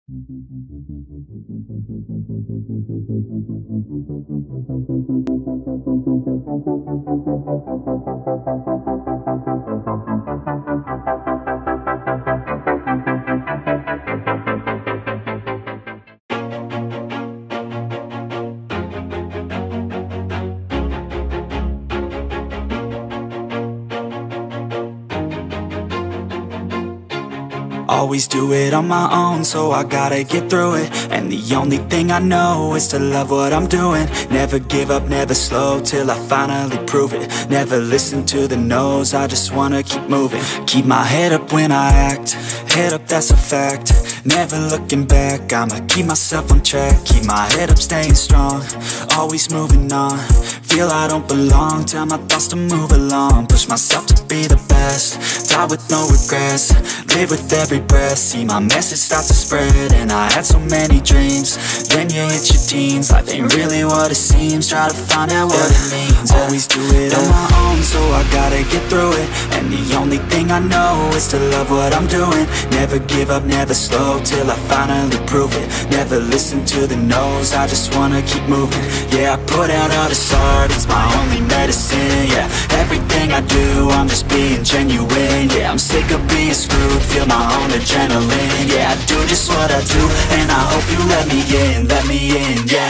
Always do it on my own, so I gotta get through it. And the only thing I know is to love what I'm doing. Never give up, never slow, till I finally prove it. Never listen to the no's, I just wanna keep moving. Keep my head up when I act, head up, that's a fact. Never looking back, I'ma keep myself on track. Keep my head up, staying strong, always moving on. Feel I don't belong, tell my thoughts to move along. Push myself to be the best, die with no regrets. Live with every breath, see my message start to spread. And I had so many dreams, then you hit your teens. Life ain't really what it seems, try to find out what it means. Always do it on my own, so I gotta get through it. And the only thing I know is to love what I'm doing. Never give up, never slow, till I finally prove it. Never listen to the no's, I just wanna keep moving. Yeah, I put out all this art, it's my only medicine. Yeah, everything I do, I'm just being genuine. Yeah, I'm sick of being screwed, feel my own adrenaline. Yeah, I do just what I do, and I hope you let me in, yeah.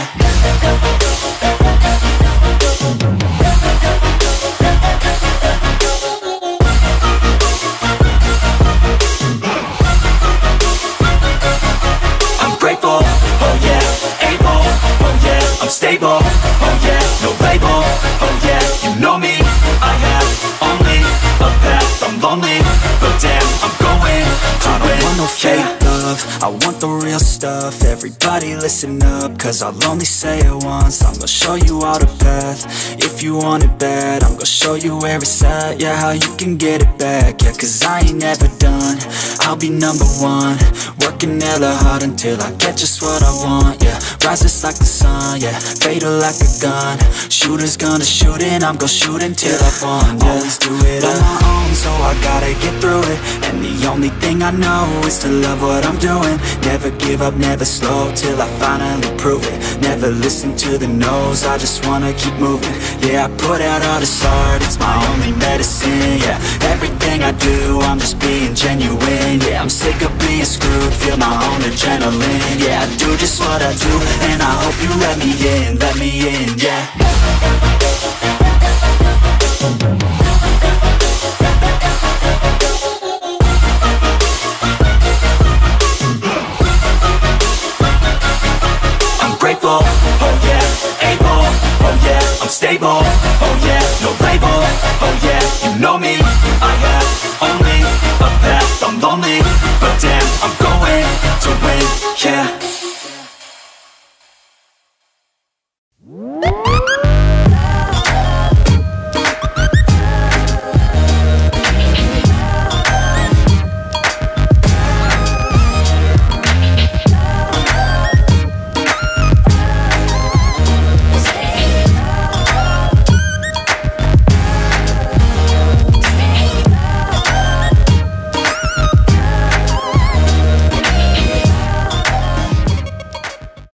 I'm grateful, oh yeah, able, oh yeah, I'm stable, oh yeah, no label, oh yeah, you know me, I have only a path, I'm lonely, but damn, I'm going to win. I don't want no fake love, I want the real stuff. Everybody listen up, cause I'll only say it once. I'm gonna show you all the path, if you want it bad. I'm gonna show you where it's at, yeah, how you can get it back. Yeah, cause I ain't never done, I'll be number one. Working hella hard until I get just what I want, yeah. Rises like the sun, yeah, fatal like a gun. Shooter's gonna shoot and I'm gonna shoot until I've won, yeah. Always do it on my own, so I gotta get through it. And the only thing I know is to love what I'm doing. Never give up, never slow, till I finally prove it. Never listen to the no's, I just wanna keep moving. Yeah, I put out all this art, it's my only medicine. Yeah, everything I do, I'm just being genuine. Yeah, I'm sick of being screwed, feel my own adrenaline. Yeah, I do just what I do, and I hope you let me in, yeah. I'm grateful, oh yeah, able, oh yeah, I'm stable, oh yeah, no label, oh yeah, you know me,